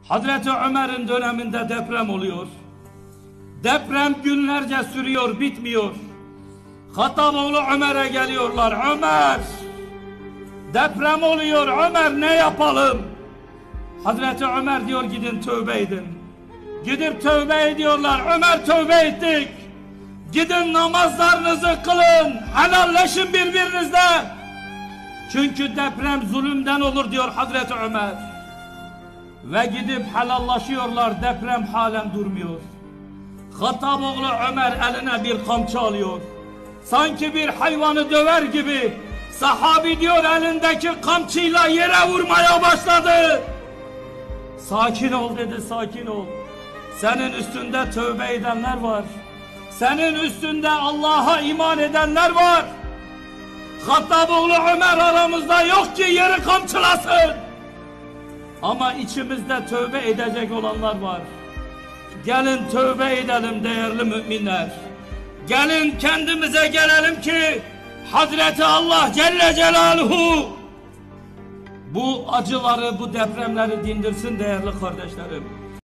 Hazreti Ömer'in döneminde deprem oluyor. Deprem günlerce sürüyor, bitmiyor. Hattaboğlu Ömer'e geliyorlar. Ömer, deprem oluyor. Ömer, ne yapalım? Hazreti Ömer diyor, gidin tövbe edin. Gidip tövbe ediyorlar. Ömer, tövbe ettik. Gidin namazlarınızı kılın. Helalleşin birbirinizle. Çünkü deprem zulümden olur diyor Hazreti Ömer. Ve gidip helallaşıyorlar. Deprem halen durmuyor. Hattaboğlu Ömer eline bir kamçı alıyor. Sanki bir hayvanı döver gibi sahabi diyor elindeki kamçıyla yere vurmaya başladı. Sakin ol dedi, sakin ol. Senin üstünde tövbe edenler var. Senin üstünde Allah'a iman edenler var. Hattaboğlu Ömer aramızda yok ki yeri kamçılasın. Ama içimizde tövbe edecek olanlar var. Gelin tövbe edelim değerli müminler. Gelin kendimize gelelim ki Hazreti Allah Celle Celaluhu bu acıları, bu depremleri dindirsin değerli kardeşlerim.